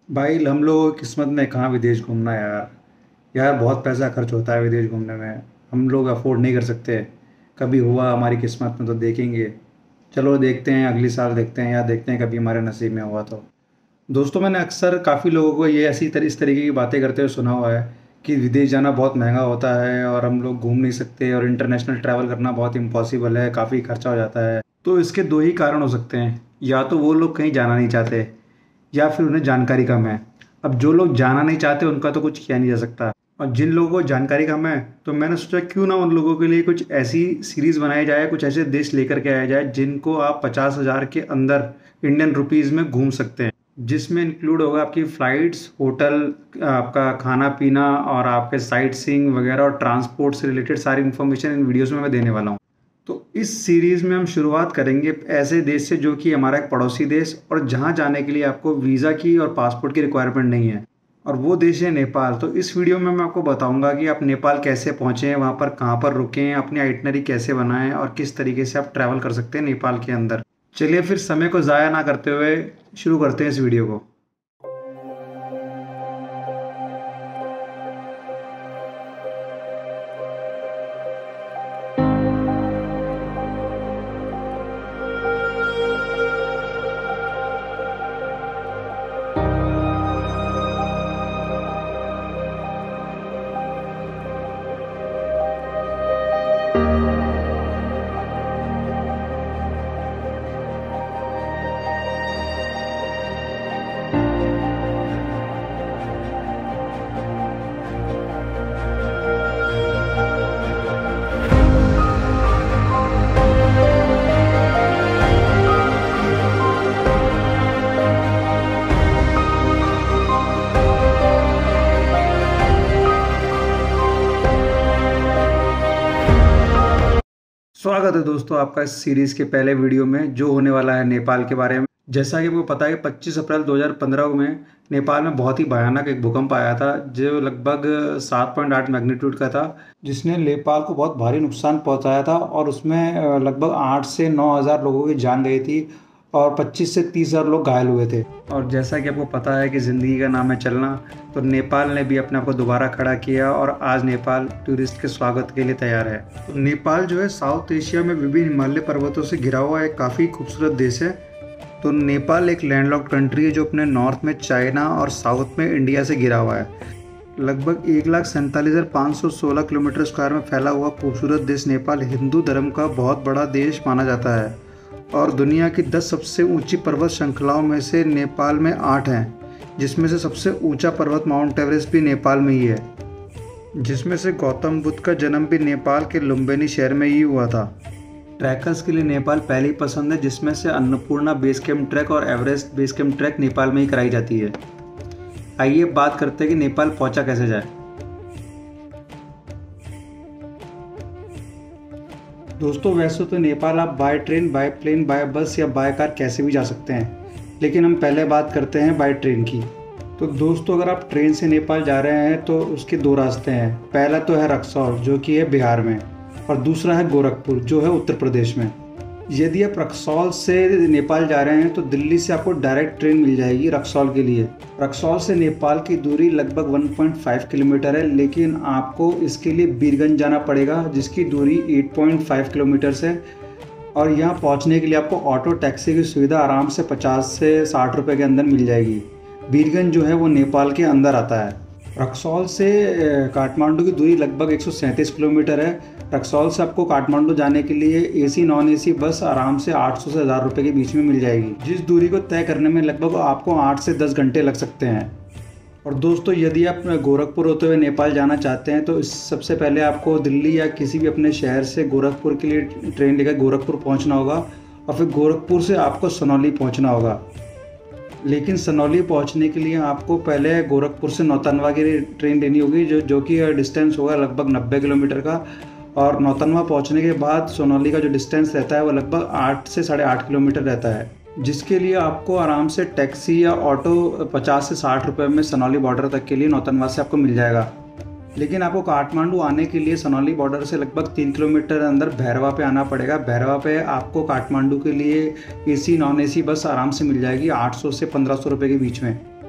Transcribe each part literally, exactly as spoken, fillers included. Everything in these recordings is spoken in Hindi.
भाई हम लोगों की किस्मत में कहाँ विदेश घूमना यार। यार बहुत पैसा खर्च होता है विदेश घूमने में। हम लोग अफोर्ड नहीं कर सकते। कभी हुआ हमारी किस्मत में तो देखेंगे। चलो देखते हैं, अगली साल देखते हैं या देखते हैं कभी हमारे नसीब में हुआ तो। दोस्तों, मैंने अक्सर काफ़ी लोगों को ये ऐसी तरह इस तरीके की बातें करते हुए सुना हुआ है कि विदेश जाना बहुत महंगा होता है और हम लोग घूम नहीं सकते और इंटरनेशनल ट्रैवल करना बहुत इम्पॉसिबल है, काफ़ी खर्चा हो जाता है। तो इसके दो ही कारण हो सकते हैं, या तो वो लोग कहीं जाना नहीं चाहते या फिर उन्हें जानकारी कम है। अब जो लोग जाना नहीं चाहते उनका तो कुछ किया नहीं जा सकता, और जिन लोगों को जानकारी कम है तो मैंने सोचा क्यों ना उन लोगों के लिए कुछ ऐसी सीरीज़ बनाई जाए, कुछ ऐसे देश लेकर के आया जाए जिनको आप पचास हज़ार के अंदर इंडियन रुपीज़ में घूम सकते हैं, जिसमें इंक्लूड होगा आपकी फ़्लाइट्स, होटल, आपका खाना पीना और आपके साइट सीइंग वगैरह और ट्रांसपोर्ट से रिलेटेड सारी इन्फॉर्मेशन इन वीडियोज़ में मैं देने वाला हूँ। तो इस सीरीज़ में हम शुरुआत करेंगे ऐसे देश से जो कि हमारा एक पड़ोसी देश और जहाँ जाने के लिए आपको वीज़ा की और पासपोर्ट की रिक्वायरमेंट नहीं है, और वो देश है नेपाल। तो इस वीडियो में मैं आपको बताऊंगा कि आप नेपाल कैसे पहुँचें, वहाँ पर कहाँ पर रुकें, अपनी आइटनरी कैसे बनाएं और किस तरीके से आप ट्रैवल कर सकते हैं नेपाल के अंदर। चलिए फिर समय को ज़ाया ना करते हुए शुरू करते हैं इस वीडियो को। स्वागत है दोस्तों आपका इस सीरीज़ के पहले वीडियो में जो होने वाला है नेपाल के बारे में। जैसा कि आपको पता है कि पच्चीस अप्रैल दो हज़ार पंद्रह में नेपाल में बहुत ही भयानक एक भूकंप आया था जो लगभग सात पॉइंट आठ मैग्नीट्यूड का था, जिसने नेपाल को बहुत भारी नुकसान पहुंचाया था और उसमें लगभग आठ से नौ हज़ार लोगों की जान गई थी और पच्चीस से तीस हज़ार लोग घायल हुए थे। और जैसा कि आपको पता है कि ज़िंदगी का नाम है चलना, तो नेपाल ने भी अपने आप को दोबारा खड़ा किया और आज नेपाल टूरिस्ट के स्वागत के लिए तैयार है। तो नेपाल जो है साउथ एशिया में विभिन्न हिमालय पर्वतों से घिरा हुआ एक काफ़ी खूबसूरत देश है। तो नेपाल एक लैंडलॉक्ड कंट्री है जो अपने नॉर्थ में चाइना और साउथ में इंडिया से घिरा हुआ है। लगभग एक लाख सैंतालीस हज़ार पाँच सौ सोलह किलोमीटर स्क्वायर में फैला हुआ खूबसूरत देश नेपाल हिंदू धर्म का बहुत बड़ा देश माना जाता है और दुनिया की दस सबसे ऊंची पर्वत श्रृंखलाओं में से नेपाल में आठ हैं, जिसमें से सबसे ऊंचा पर्वत माउंट एवरेस्ट भी नेपाल में ही है, जिसमें से गौतम बुद्ध का जन्म भी नेपाल के लुम्बिनी शहर में ही हुआ था। ट्रैकर्स के लिए नेपाल पहली पसंद है, जिसमें से अन्नपूर्णा बेस कैंप ट्रैक और Everest base camp trek Nepal में ही कराई जाती है। आइए बात करते हैं कि नेपाल पहुंचा कैसे जाए। दोस्तों, वैसे तो नेपाल आप by train, by plane, by bus या बाय कार कैसे भी जा सकते हैं, लेकिन हम पहले बात करते हैं बाय ट्रेन की। तो दोस्तों, अगर आप ट्रेन से नेपाल जा रहे हैं तो उसके दो रास्ते हैं। पहला तो है रक्सौल जो कि है बिहार में, और दूसरा है गोरखपुर जो है उत्तर प्रदेश में। यदि आप रक्सौल से नेपाल जा रहे हैं तो दिल्ली से आपको डायरेक्ट ट्रेन मिल जाएगी रक्सौल के लिए। रक्सौल से नेपाल की दूरी लगभग एक पॉइंट पाँच किलोमीटर है, लेकिन आपको इसके लिए बीरगंज जाना पड़ेगा जिसकी दूरी आठ पॉइंट पाँच किलोमीटर है। और यहाँ पहुँचने के लिए आपको ऑटो टैक्सी की सुविधा आराम से पचास से साठ रुपये के अंदर मिल जाएगी। बीरगंज जो है वो नेपाल के अंदर आता है। रक्सौल से काठमांडू की दूरी लगभग एक सौ सैंतीस किलोमीटर है। रक्सौल से आपको काठमांडू जाने के लिए एसी नॉन एसी बस आराम से आठ सौ से हज़ार रुपये के बीच में मिल जाएगी, जिस दूरी को तय करने में लगभग आपको आठ से दस घंटे लग सकते हैं। और दोस्तों, यदि आप गोरखपुर होते हुए नेपाल जाना चाहते हैं तो इस सबसे पहले आपको दिल्ली या किसी भी अपने शहर से गोरखपुर के लिए ट्रेन लेकर गोरखपुर पहुँचना होगा और फिर गोरखपुर से आपको सनौली पहुँचना होगा। लेकिन सनौली पहुंचने के लिए आपको पहले गोरखपुर से नौतनवा की ट्रेन लेनी होगी जो जो कि डिस्टेंस होगा लगभग नब्बे किलोमीटर का, और नौतनवा पहुंचने के बाद सोनौली का जो डिस्टेंस रहता है वो लगभग आठ से साढ़े आठ किलोमीटर रहता है, जिसके लिए आपको आराम से टैक्सी या ऑटो पचास से साठ रुपये में सनौली बॉर्डर तक के लिए नौतनवा से आपको मिल जाएगा। लेकिन आपको काठमांडू आने के लिए सनौली बॉर्डर से लगभग तीन किलोमीटर अंदर भैरवा पे आना पड़ेगा। भैरवा पे आपको काठमांडू के लिए एसी नॉन एसी बस आराम से मिल जाएगी आठ सौ से पंद्रह सौ रुपये के बीच में।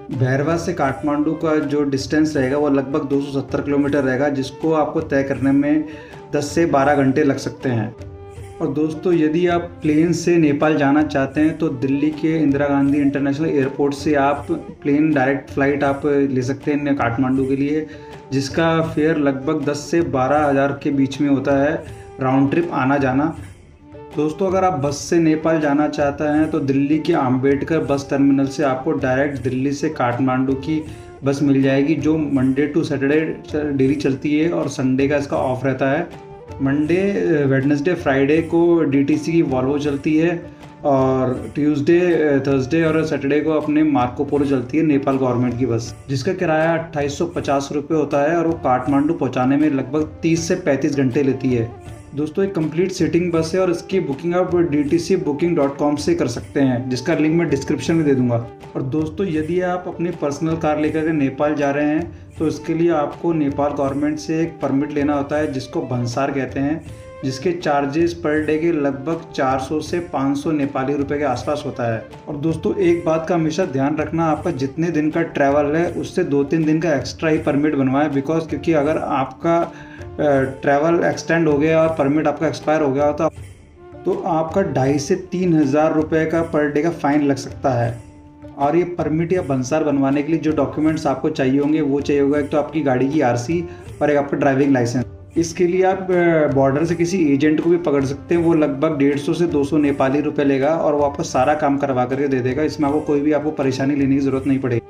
भैरवा से काठमांडू का जो डिस्टेंस रहेगा वो लगभग दो सौ सत्तर किलोमीटर रहेगा, जिसको आपको तय करने में दस से बारह घंटे लग सकते हैं। और दोस्तों यदि आप प्लेन से नेपाल जाना चाहते हैं तो दिल्ली के इंदिरा गांधी इंटरनेशनल एयरपोर्ट से आप प्लेन डायरेक्ट फ़्लाइट आप ले सकते हैं काठमांडू के लिए, जिसका फेयर लगभग दस से बारह हज़ार के बीच में होता है राउंड ट्रिप आना जाना। दोस्तों अगर आप बस से नेपाल जाना चाहते हैं तो दिल्ली के अम्बेडकर बस टर्मिनल से आपको डायरेक्ट दिल्ली से काठमांडू की बस मिल जाएगी, जो मंडे टू सैटरडे डेली चलती है और संडे का इसका ऑफ रहता है। मंडे वेडनेसडे फ्राइडे को डीटीसी की वॉल्वो चलती है और ट्यूसडे थर्सडे और सैटरडे को अपने मार्को पोलो चलती है नेपाल गवर्नमेंट की बस, जिसका किराया अट्ठाईस सौ पचास रुपये होता है और वो काठमांडू पहुंचाने में लगभग तीस से पैंतीस घंटे लेती है। दोस्तों एक कंप्लीट सिटिंग बस है और इसकी बुकिंग आप D T C booking dot com से कर सकते हैं, जिसका लिंक मैं डिस्क्रिप्शन में दे दूंगा। और दोस्तों यदि आप अपनी पर्सनल कार लेकर के नेपाल जा रहे हैं तो इसके लिए आपको नेपाल गवर्नमेंट से एक परमिट लेना होता है, जिसको भंसार कहते हैं, जिसके चार्जेस पर डे के लगभग चार सौ से पाँच सौ नेपाली रुपए के आसपास होता है। और दोस्तों एक बात का हमेशा ध्यान रखना, आपका जितने दिन का ट्रैवल है उससे दो तीन दिन का एक्स्ट्रा ही परमिट बनवाएं, बिकॉज क्योंकि अगर आपका ट्रैवल एक्सटेंड हो गया और परमिट आपका एक्सपायर हो गया होता तो आपका ढाई से तीन हज़ार रुपये का पर डे का फ़ाइन लग सकता है। और ये परमिट या भंसार बनवाने के लिए जो डॉक्यूमेंट्स आपको चाहिए होंगे वो चाहिए होगा, एक तो आपकी गाड़ी की आरसी और एक आपका ड्राइविंग लाइसेंस। इसके लिए आप बॉर्डर से किसी एजेंट को भी पकड़ सकते हैं, वो लगभग डेढ़ सौ से दो सौ नेपाली रुपए लेगा और वो आपको सारा काम करवा करके दे देगा। इसमें आपको कोई भी आपको परेशानी लेने की ज़रूरत नहीं पड़ेगी।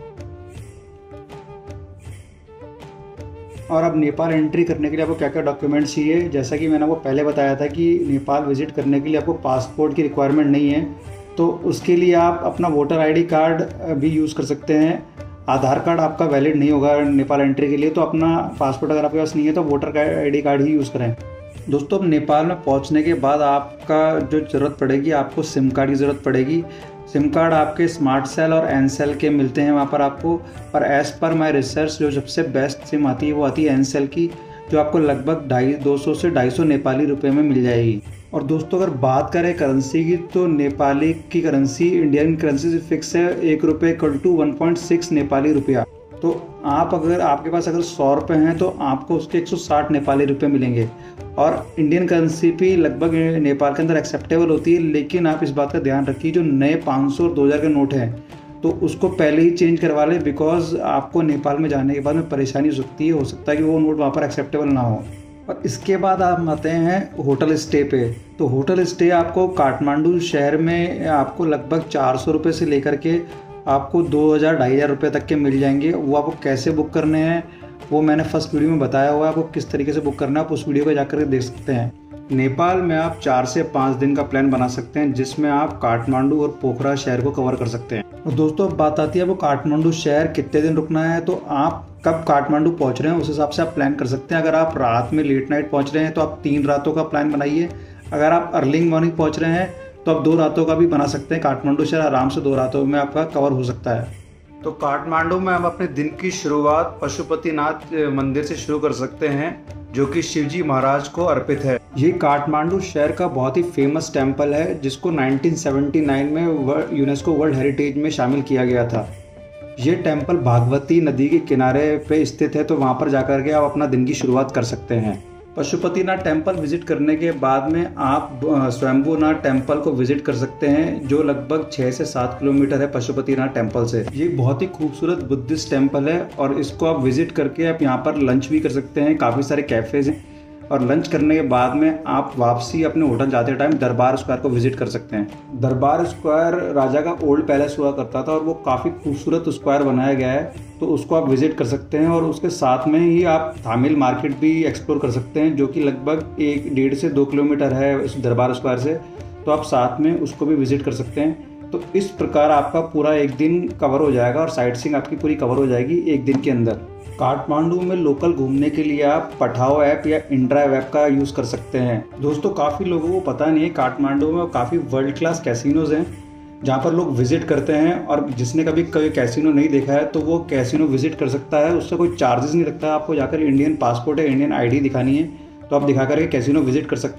और अब नेपाल एंट्री करने के लिए आपको क्या क्या डॉक्यूमेंट्स चाहिए, जैसा कि मैंने आपको पहले बताया था कि नेपाल विजिट करने के लिए आपको पासपोर्ट की रिक्वायरमेंट नहीं है, तो उसके लिए आप अपना वोटर आईडी कार्ड भी यूज़ कर सकते हैं। आधार कार्ड आपका वैलिड नहीं होगा नेपाल एंट्री के लिए, तो अपना पासपोर्ट अगर आपके पास नहीं है तो वोटर आईडी कार्ड ही यूज़ करें। दोस्तों अब नेपाल में पहुंचने के बाद आपका जो ज़रूरत पड़ेगी, आपको सिम कार्ड की ज़रूरत पड़ेगी। सिम कार्ड आपके स्मार्ट सेल और एन सेल के मिलते हैं वहाँ पर आपको, और एज़ पर माई रिसर्च जो सबसे बेस्ट सिम आती है वो आती है एन सेल की, जो आपको लगभग ढाई दो सौ से ढाई सौ नेपाली रुपए में मिल जाएगी। और दोस्तों अगर बात करें करेंसी की तो नेपाली की करेंसी इंडियन करेंसी से फिक्स है, एक रुपये equal to one point six Nepali रुपया। तो आप अगर आपके पास अगर सौ रुपये हैं तो आपको उसके एक सौ साठ नेपाली रुपये मिलेंगे। और इंडियन करेंसी भी लगभग नेपाल के अंदर एक्सेप्टेबल होती है, लेकिन आप इस बात का ध्यान रखिए जो नए पाँच सौ और दो हज़ार के नोट हैं तो उसको पहले ही चेंज करवा लें, बिकॉज आपको नेपाल में जाने के बाद में परेशानी हो सकती है हो सकता है कि वो नोट वहाँ पर एक्सेप्टेबल ना हो। और इसके बाद आप आते हैं होटल स्टे पे। तो होटल स्टे आपको काठमांडू शहर में आपको लगभग चार सौ रुपये से लेकर के आपको दो हज़ार ढाई हज़ार रुपये तक के मिल जाएंगे। वो आपको कैसे बुक करने हैं वो मैंने फर्स्ट वीडियो में बताया हुआ है, आपको किस तरीके से बुक करना है आप उस वीडियो को जाकर के देख सकते हैं। नेपाल में आप चार से पाँच दिन का प्लान बना सकते हैं, जिसमें आप काठमांडू और पोखरा शहर को कवर कर सकते हैं। और दोस्तों अब बात आती है वो काठमांडू शहर कितने दिन रुकना है, तो आप कब काठमांडू पहुंच रहे हैं उस हिसाब से आप प्लान कर सकते हैं। अगर आप रात में लेट नाइट पहुंच रहे हैं तो आप तीन रातों का प्लान बनाइए। अगर आप अर्ली मॉर्निंग पहुंच रहे हैं तो आप दो रातों का भी बना सकते हैं। काठमांडू शहर आराम से दो रातों में आपका कवर हो सकता है। तो काठमांडू में हम अपने दिन की शुरुआत पशुपतिनाथ मंदिर से शुरू कर सकते हैं, जो कि शिवजी महाराज को अर्पित है। ये काठमांडू शहर का बहुत ही फेमस टेम्पल है, जिसको नाइनटीन सेवेंटी नाइन में यूनेस्को वर्ल्ड हेरिटेज में शामिल किया गया था। ये टेम्पल भागवती नदी के किनारे पे स्थित है, तो वहाँ पर जाकर के आप अपना दिन की शुरुआत कर सकते हैं। पशुपतिनाथ टेम्पल विजिट करने के बाद में आप स्वयंभूनाथ टेम्पल को विजिट कर सकते हैं, जो लगभग छः से सात किलोमीटर है पशुपतिनाथ टेम्पल से। ये बहुत ही खूबसूरत बुद्धिस्ट टेम्पल है और इसको आप विजिट करके आप यहाँ पर लंच भी कर सकते हैं। काफ़ी सारे कैफ़ेज हैं और लंच करने के बाद में आप वापसी अपने होटल जाते टाइम दरबार स्क्वायर को विजिट कर सकते हैं। दरबार स्क्वायर राजा का ओल्ड पैलेस हुआ करता था और वो काफ़ी खूबसूरत स्क्वायर बनाया गया है, तो उसको आप विजिट कर सकते हैं। और उसके साथ में ही आप थामिल मार्केट भी एक्सप्लोर कर सकते हैं, जो कि लगभग एक डेढ़ से दो किलोमीटर है इस दरबार स्क्वायर से, तो आप साथ में उसको भी विजिट कर सकते हैं। तो इस प्रकार आपका पूरा एक दिन कवर हो जाएगा और साइट सीइंग आपकी पूरी कवर हो जाएगी एक दिन के अंदर। काठमांडू में लोकल घूमने के लिए आप पठाओ ऐप या इंड्राइव ऐप का यूज़ कर सकते हैं। दोस्तों काफ़ी लोगों को पता नहीं है काठमांडू में काफ़ी वर्ल्ड क्लास कैसीनोज हैं, जहाँ पर लोग विजिट करते हैं। और जिसने कभी कभी कैसीनो नहीं देखा है तो वो कैसीनो विजिट कर सकता है, उससे कोई चार्जेस नहीं लगता है। आपको जाकर इंडियन पासपोर्ट या इंडियन आईडी दिखानी है तो आप दिखा करके कैसीनो विजिट कर सकते हैं।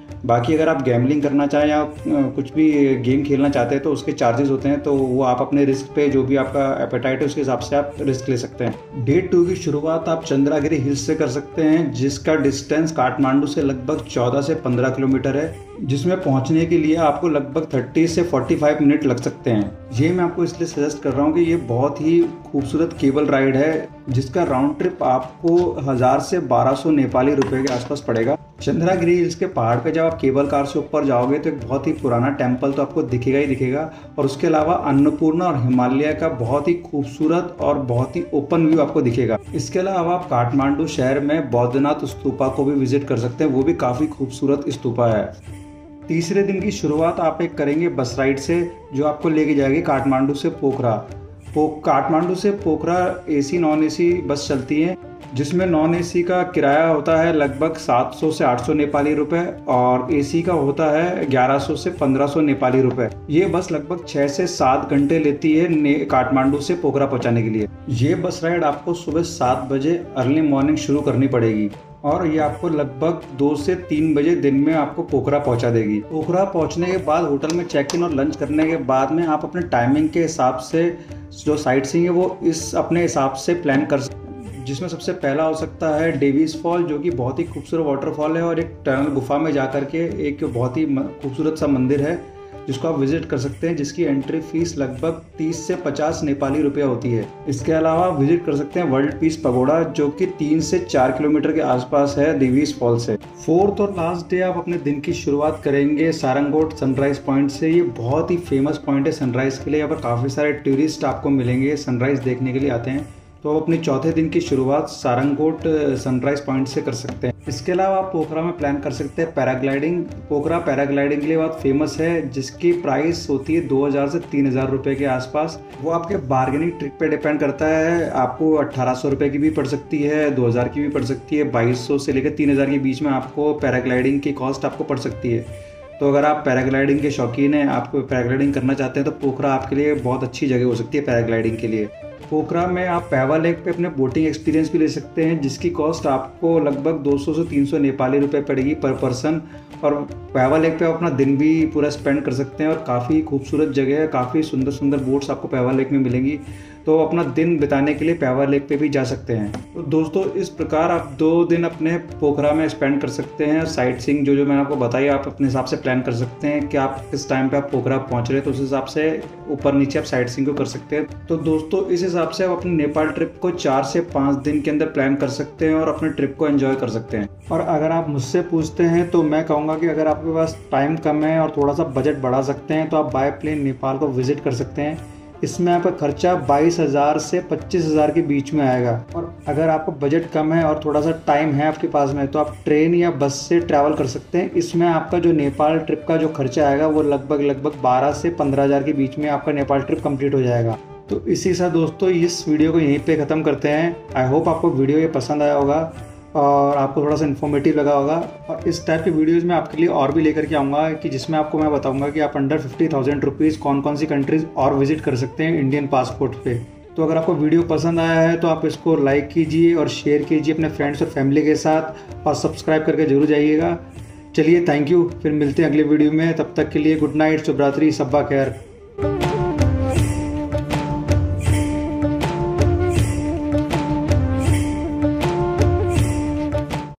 बाकी अगर आप गैम्बलिंग करना चाहें या कुछ भी गेम खेलना चाहते हैं तो उसके चार्जेस होते हैं, तो वो आप अपने रिस्क पे, जो भी आपका एपेटाइट है उसके हिसाब से आप रिस्क ले सकते हैं। डे टू की शुरुआत आप चंद्रागिरी हिल्स से कर सकते हैं, जिसका डिस्टेंस काठमांडू से लगभग चौदह से पंद्रह किलोमीटर है, जिसमें पहुंचने के लिए आपको लगभग तीस से पैंतालीस मिनट लग सकते हैं। ये मैं आपको इसलिए सजेस्ट कर रहा हूँ कि ये बहुत ही खूबसूरत केबल राइड है, जिसका राउंड ट्रिप आपको हज़ार से बारह सौ नेपाली रुपए के आसपास पड़ेगा। चंद्रागिरी हिल्स के पहाड़ पे जब आप केबल कार से ऊपर जाओगे तो एक बहुत ही पुराना टेम्पल तो आपको दिखेगा ही दिखेगा, और उसके अलावा अन्नपूर्णा और हिमालय का बहुत ही खूबसूरत और बहुत ही ओपन व्यू आपको दिखेगा। इसके अलावा आप काठमांडू शहर में बौद्धनाथ स्तूपा को भी विजिट कर सकते हैं, वो भी काफ़ी खूबसूरत स्तूपा है। तीसरे दिन की शुरुआत आप एक करेंगे बस राइड से, जो आपको लेके जाएगी काठमांडू से पोखरा। पो काठमांडू से पोखरा एसी नॉन एसी बस चलती है, जिसमें नॉन एसी का किराया होता है लगभग सात सौ से आठ सौ नेपाली रुपए और एसी का होता है ग्यारह सौ से पंद्रह सौ नेपाली रुपए। ये बस लगभग छः से सात घंटे लेती है काठमांडू से पोखरा पहुंचाने के लिए। ये बस राइड आपको सुबह सात बजे अर्ली मॉर्निंग शुरू करनी पड़ेगी और ये आपको लगभग दो से तीन बजे दिन में आपको पोखरा पहुंचा देगी। पोखरा पहुंचने के बाद होटल में चेक इन और लंच करने के बाद में आप अपने टाइमिंग के हिसाब से जो साइट सीइंग है वो इस अपने हिसाब से प्लान कर सकते हैं, जिसमें सबसे पहला हो सकता है डेविस फॉल, जो कि बहुत ही खूबसूरत वाटरफॉल है और एक टनल गुफा में जा करके एक बहुत ही खूबसूरत सा मंदिर है जिसको आप विजिट कर सकते हैं, जिसकी एंट्री फीस लगभग तीस से पचास नेपाली रुपया होती है। इसके अलावा आप विजिट कर सकते हैं वर्ल्ड पीस पगोड़ा, जो कि तीन से चार किलोमीटर के आसपास है देवीस फॉल से। फोर्थ और लास्ट डे आप अपने दिन की शुरुआत करेंगे सारंगोट सनराइज पॉइंट से। ये बहुत ही फेमस पॉइंट है सनराइज के लिए, यहाँ पर काफ़ी सारे टूरिस्ट आपको मिलेंगे सनराइज देखने के लिए आते हैं। तो आप अपने चौथे दिन की शुरुआत सारंगोट सनराइज पॉइंट से कर सकते हैं। इसके अलावा आप पोखरा में प्लान कर सकते हैं पैराग्लाइडिंग। पोखरा पैराग्लाइडिंग के लिए बहुत फेमस है, जिसकी प्राइस होती है दो हज़ार से तीन हज़ार रुपये के आसपास। वो आपके बार्गेनिंग ट्रिक पे डिपेंड करता है, आपको अट्ठारह सौ रुपये की भी पड़ सकती है, दो हज़ार की भी पड़ सकती है, बाईस सौ से लेकर तीन हज़ार के बीच में आपको पैराग्लाइडिंग की कॉस्ट आपको पड़ सकती है। तो अगर आप पैराग्लाइडिंग के शौकीन हैं, आपको पैराग्लाइडिंग करना चाहते हैं, तो पोखरा आपके लिए बहुत अच्छी जगह हो सकती है पैराग्लाइडिंग के लिए। पोखरा में आप पैवा लेक पे अपने बोटिंग एक्सपीरियंस भी ले सकते हैं, जिसकी कॉस्ट आपको लगभग दो सौ से तीन सौ नेपाली रुपए पड़ेगी पर पर्सन, और पैवा लेक पे आप अपना दिन भी पूरा स्पेंड कर सकते हैं और काफ़ी खूबसूरत जगह है, काफ़ी सुंदर सुंदर बोट्स आपको पैवा लेक में मिलेंगी, तो अपना दिन बिताने के लिए पैवा लेक पे भी जा सकते हैं। तो दोस्तों इस प्रकार आप दो दिन अपने पोखरा में स्पेंड कर सकते हैं। साइट सीइंग जो जो मैंने आपको बताई आप अपने हिसाब से प्लान कर सकते हैं कि आप किस टाइम पे आप पोखरा पहुंच रहे हैं, तो उस हिसाब से ऊपर नीचे आप साइट सीइंग को कर सकते हैं। तो दोस्तों इस हिसाब से आप अपनी नेपाल ट्रिप को चार से पाँच दिन के अंदर प्लान कर सकते हैं और अपने ट्रिप को एंजॉय कर सकते हैं। और अगर आप मुझसे पूछते हैं तो मैं कहूँगा कि अगर आपके पास टाइम कम है और थोड़ा सा बजट बढ़ा सकते हैं तो आप बाय प्लेन नेपाल को विजिट कर सकते हैं। इसमें आपका खर्चा बाईस हज़ार से पच्चीस हज़ार के बीच में आएगा। और अगर आपको बजट कम है और थोड़ा सा टाइम है आपके पास में, तो आप ट्रेन या बस से ट्रैवल कर सकते हैं। इसमें आपका जो नेपाल ट्रिप का जो खर्चा आएगा वो लगभग लगभग बारह से पंद्रह हज़ार के बीच में आपका नेपाल ट्रिप कंप्लीट हो जाएगा। तो इसी के साथ दोस्तों इस वीडियो को यहीं पे ख़त्म करते हैं। आई होप आपको वीडियो ये पसंद आया होगा और आपको थोड़ा सा इन्फॉर्मेटिव लगा होगा, और इस टाइप के वीडियोज़ में आपके लिए और भी लेकर के आऊँगा कि जिसमें आपको मैं बताऊँगा कि आप अंडर फिफ्टी थाउजेंड रुपीज़ कौन कौन सी कंट्रीज़ और विजिट कर सकते हैं इंडियन पासपोर्ट पे। तो अगर आपको वीडियो पसंद आया है तो आप इसको लाइक कीजिए और शेयर कीजिए अपने फ्रेंड्स और फैमिली के साथ, और सब्सक्राइब करके जरूर जाइएगा। चलिए थैंक यू, फिर मिलते हैं अगले वीडियो में। तब तक के लिए गुड नाइट, शुभ रात्रि, सब्बा खैर।